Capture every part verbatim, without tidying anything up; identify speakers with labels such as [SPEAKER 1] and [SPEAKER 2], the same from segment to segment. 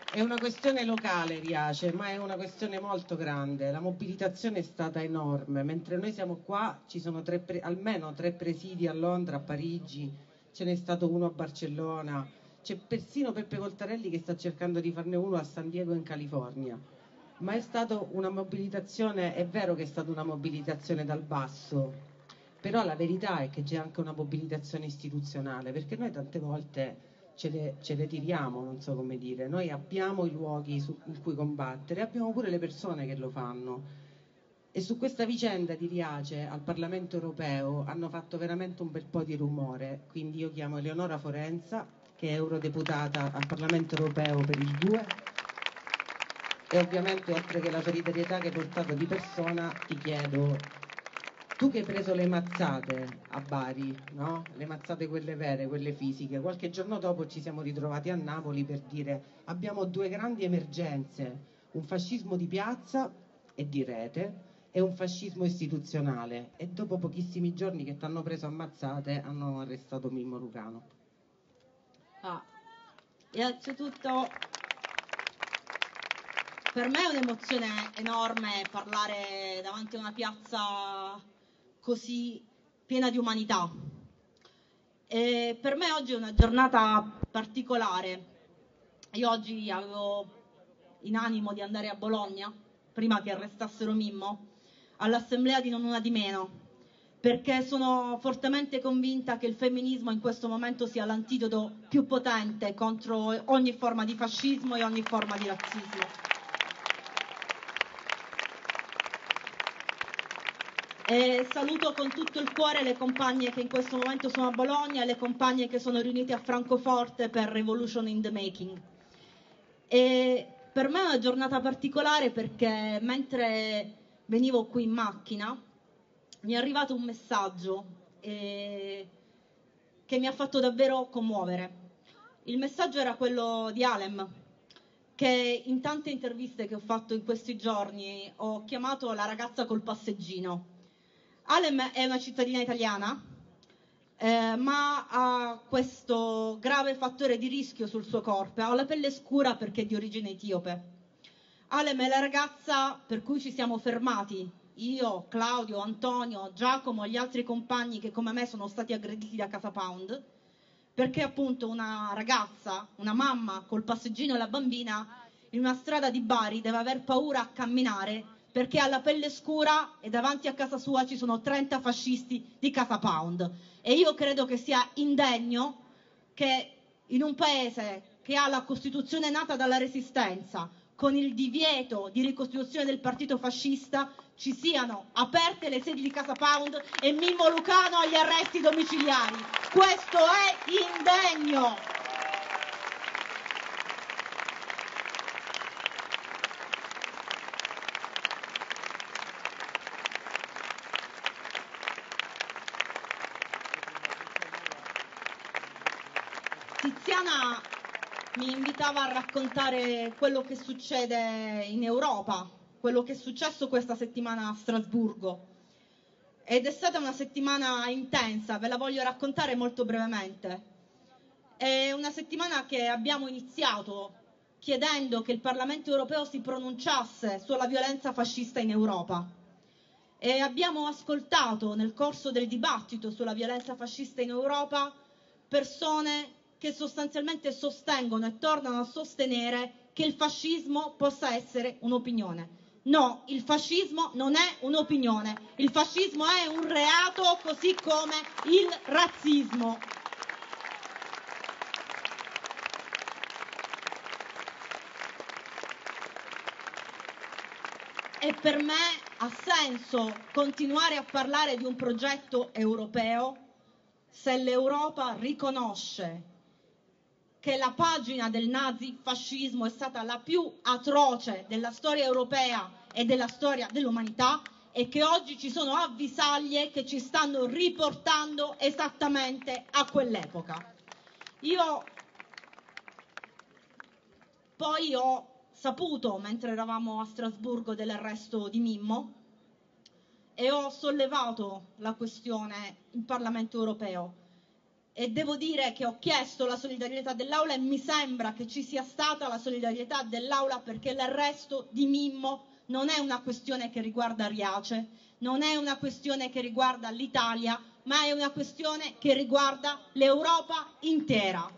[SPEAKER 1] È una questione locale, Riace, ma è una questione molto grande. La mobilitazione è stata enorme. Mentre noi siamo qua, ci sono tre pre- almeno tre presidi a Londra, a Parigi, ce n'è stato uno a Barcellona. C'è persino Peppe Voltarelli che sta cercando di farne uno a San Diego in California. Ma è stata una mobilitazione, è vero che è stata una mobilitazione dal basso, però la verità è che c'è anche una mobilitazione istituzionale, perché noi tante volte ce le, ce le tiriamo, non so come dire, noi abbiamo i luoghi su, in cui combattere, abbiamo pure le persone che lo fanno. E su questa vicenda di Riace al Parlamento europeo hanno fatto veramente un bel po' di rumore, quindi io chiamo Eleonora Forenza, che è eurodeputata al Parlamento europeo per il due, e ovviamente oltre che la solidarietà che hai portato di persona ti chiedo, tu che hai preso le mazzate a Bari, no? Le mazzate quelle vere, quelle fisiche, qualche giorno dopo ci siamo ritrovati a Napoli per dire abbiamo due grandi emergenze, un fascismo di piazza e di rete e un fascismo istituzionale, e dopo pochissimi giorni che ti hanno preso a mazzate hanno arrestato Mimmo Lucano.
[SPEAKER 2] Ah, innanzitutto per me è un'emozione enorme parlare davanti a una piazza così piena di umanità. E per me oggi è una giornata particolare. Io oggi avevo in animo di andare a Bologna, prima che arrestassero Mimmo, all'assemblea di Non Una di Meno, perché sono fortemente convinta che il femminismo in questo momento sia l'antidoto più potente contro ogni forma di fascismo e ogni forma di razzismo. E saluto con tutto il cuore le compagne che in questo momento sono a Bologna e le compagne che sono riunite a Francoforte per Revolution in the Making. E per me è una giornata particolare perché mentre venivo qui in macchina mi è arrivato un messaggio eh, che mi ha fatto davvero commuovere. Il messaggio era quello di Alem, che in tante interviste che ho fatto in questi giorni ho chiamato la ragazza col passeggino. Alem è una cittadina italiana, eh, ma ha questo grave fattore di rischio sul suo corpo, ha la pelle scura perché è di origine etiope. Alem è la ragazza per cui ci siamo fermati, io, Claudio, Antonio, Giacomo e gli altri compagni che come me sono stati aggrediti da Casa Pound, perché appunto una ragazza, una mamma col passeggino e la bambina in una strada di Bari deve aver paura a camminare perché ha la pelle scura e davanti a casa sua ci sono trenta fascisti di Casa Pound. E io credo che sia indegno che in un paese che ha la Costituzione nata dalla Resistenza, con il divieto di ricostituzione del partito fascista, ci siano aperte le sedi di Casa Pound e Mimmo Lucano agli arresti domiciliari. Questo è indegno. Tiziana mi invitava a raccontare quello che succede in Europa, quello che è successo questa settimana a Strasburgo. Ed è stata una settimana intensa, ve la voglio raccontare molto brevemente. È una settimana che abbiamo iniziato chiedendo che il Parlamento europeo si pronunciasse sulla violenza fascista in Europa. E abbiamo ascoltato nel corso del dibattito sulla violenza fascista in Europa persone che sostanzialmente sostengono e tornano a sostenere che il fascismo possa essere un'opinione. No, il fascismo non è un'opinione, il fascismo è un reato così come il razzismo. E per me ha senso continuare a parlare di un progetto europeo se l'Europa riconosce che la pagina del nazifascismo è stata la più atroce della storia europea e della storia dell'umanità e che oggi ci sono avvisaglie che ci stanno riportando esattamente a quell'epoca. Io poi ho saputo, mentre eravamo a Strasburgo, dell'arresto di Mimmo e ho sollevato la questione in Parlamento europeo. e devo dire che ho chiesto la solidarietà dell'Aula e mi sembra che ci sia stata la solidarietà dell'Aula, perché l'arresto di Mimmo non è una questione che riguarda Riace, non è una questione che riguarda l'Italia, ma è una questione che riguarda l'Europa intera.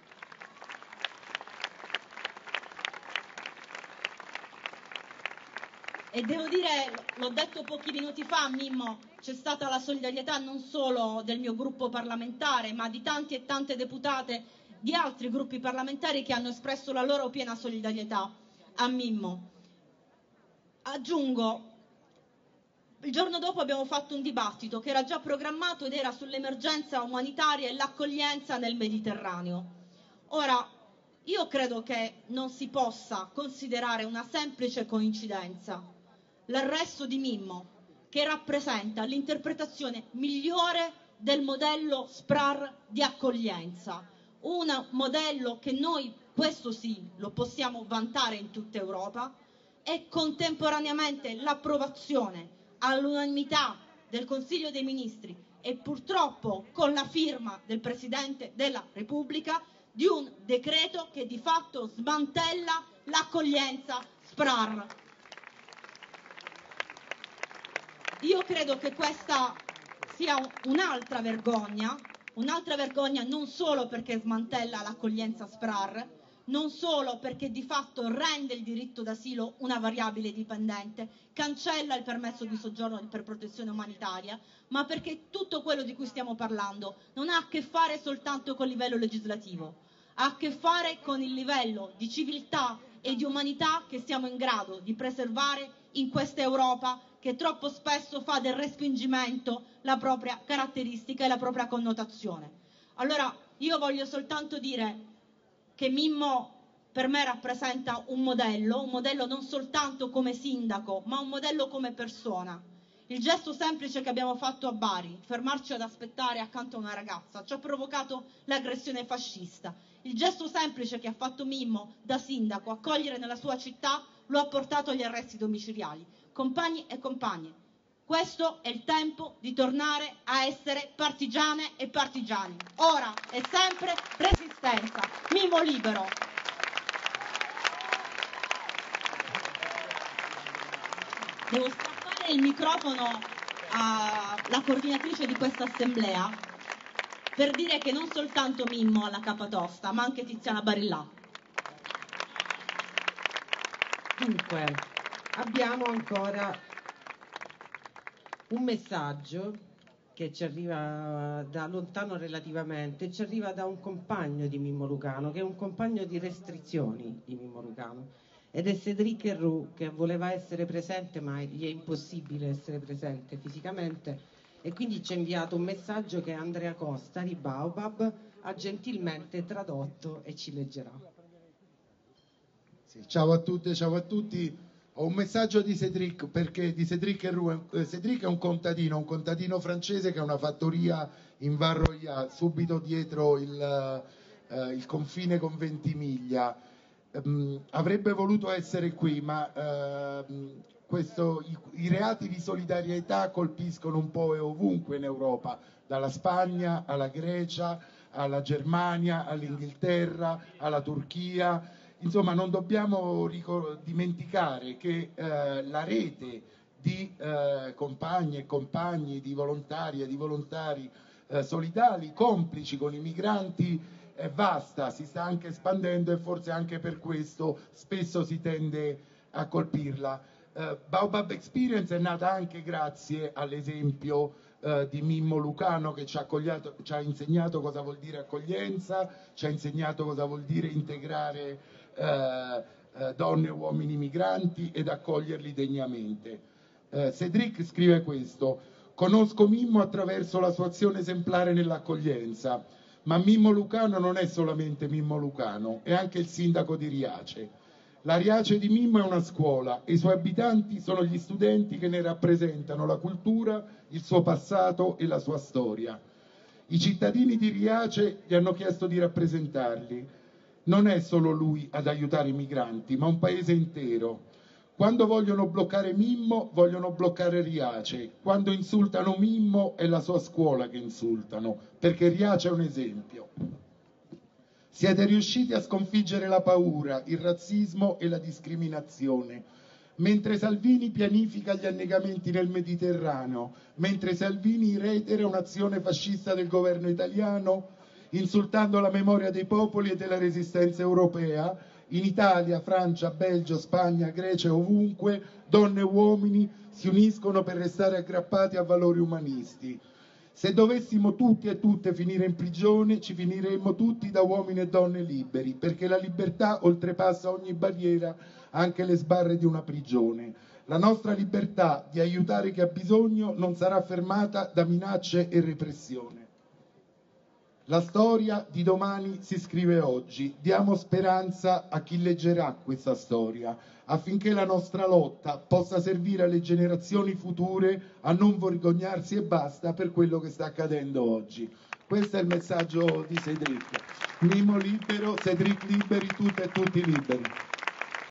[SPEAKER 2] E devo dire, l'ho detto pochi minuti fa, Mimmo, c'è stata la solidarietà non solo del mio gruppo parlamentare, ma di tanti e tante deputate di altri gruppi parlamentari che hanno espresso la loro piena solidarietà a Mimmo. Aggiungo, il giorno dopo abbiamo fatto un dibattito che era già programmato ed era sull'emergenza umanitaria e l'accoglienza nel Mediterraneo. Ora, io credo che non si possa considerare una semplice coincidenza l'arresto di Mimmo, che rappresenta l'interpretazione migliore del modello SPRAR di accoglienza, un modello che noi, questo sì, lo possiamo vantare in tutta Europa, e contemporaneamente l'approvazione all'unanimità del Consiglio dei Ministri e purtroppo con la firma del Presidente della Repubblica di un decreto che di fatto smantella l'accoglienza SPRAR. Io credo che questa sia un'altra vergogna, un'altra vergogna non solo perché smantella l'accoglienza SPRAR, non solo perché di fatto rende il diritto d'asilo una variabile dipendente, cancella il permesso di soggiorno per protezione umanitaria, ma perché tutto quello di cui stiamo parlando non ha a che fare soltanto col livello legislativo, ha a che fare con il livello di civiltà e di umanità che siamo in grado di preservare in questa Europa che troppo spesso fa del respingimento la propria caratteristica e la propria connotazione. Allora io voglio soltanto dire che Mimmo per me rappresenta un modello, un modello non soltanto come sindaco, ma un modello come persona. Il gesto semplice che abbiamo fatto a Bari, fermarci ad aspettare accanto a una ragazza, ci ha provocato l'aggressione fascista. Il gesto semplice che ha fatto Mimmo da sindaco, accogliere nella sua città, lo ha portato agli arresti domiciliari. Compagni e compagne, questo è il tempo di tornare a essere partigiane e partigiani. Ora è sempre resistenza. Mimmo libero. Devo strappare il microfono alla coordinatrice di questa assemblea per dire che non soltanto Mimmo ha la capa tosta, ma anche Tiziana Barillà.
[SPEAKER 1] Dunque, abbiamo ancora un messaggio che ci arriva da lontano relativamente, ci arriva da un compagno di Mimmo Lucano, che è un compagno di restrizioni di Mimmo Lucano, ed è Cédric Herrou, che voleva essere presente ma gli è impossibile essere presente fisicamente, e quindi ci ha inviato un messaggio che Andrea Costa di Baobab ha gentilmente tradotto e ci leggerà.
[SPEAKER 3] Sì, ciao a tutte, ciao a tutti. Ho un messaggio di Cédric, perché di Cédric Herrou. Cédric è un contadino, un contadino francese che ha una fattoria in Val Royale, subito dietro il, eh, il confine con Ventimiglia. Um, avrebbe voluto essere qui, ma uh, questo, i, i reati di solidarietà colpiscono un po' ovunque in Europa, dalla Spagna alla Grecia, alla Germania, all'Inghilterra, alla Turchia. Insomma, non dobbiamo dimenticare che eh, la rete di eh, compagne e compagni, di volontari e di volontari eh, solidali, complici con i migranti, è vasta, si sta anche espandendo e forse anche per questo spesso si tende a colpirla. Eh, Baobab Experience è nata anche grazie all'esempio eh, di Mimmo Lucano, che ci ha, ci ha insegnato cosa vuol dire accoglienza, ci ha insegnato cosa vuol dire integrare Eh, eh, donne e uomini migranti ed accoglierli degnamente. Eh, Cédric scrive questo: conosco Mimmo attraverso la sua azione esemplare nell'accoglienza, ma Mimmo Lucano non è solamente Mimmo Lucano, è anche il sindaco di Riace. La Riace di Mimmo è una scuola e i suoi abitanti sono gli studenti che ne rappresentano la cultura, il suo passato e la sua storia. I cittadini di Riace gli hanno chiesto di rappresentarli. Non è solo lui ad aiutare i migranti, ma un paese intero. Quando vogliono bloccare Mimmo, vogliono bloccare Riace. Quando insultano Mimmo, è la sua scuola che insultano, perché Riace è un esempio. Siete riusciti a sconfiggere la paura, il razzismo e la discriminazione. Mentre Salvini pianifica gli annegamenti nel Mediterraneo, mentre Salvini reitera un'azione fascista del governo italiano, insultando la memoria dei popoli e della resistenza europea, in Italia, Francia, Belgio, Spagna, Grecia e ovunque, donne e uomini si uniscono per restare aggrappati a valori umanisti. Se dovessimo tutti e tutte finire in prigione, ci finiremmo tutti da uomini e donne liberi, perché la libertà oltrepassa ogni barriera, anche le sbarre di una prigione. La nostra libertà di aiutare chi ha bisogno non sarà fermata da minacce e repressione. La storia di domani si scrive oggi. Diamo speranza a chi leggerà questa storia, affinché la nostra lotta possa servire alle generazioni future a non vergognarsi e basta per quello che sta accadendo oggi. Questo è il messaggio di Cédric. Mimmo libero, Cédric liberi, tutte e tutti liberi.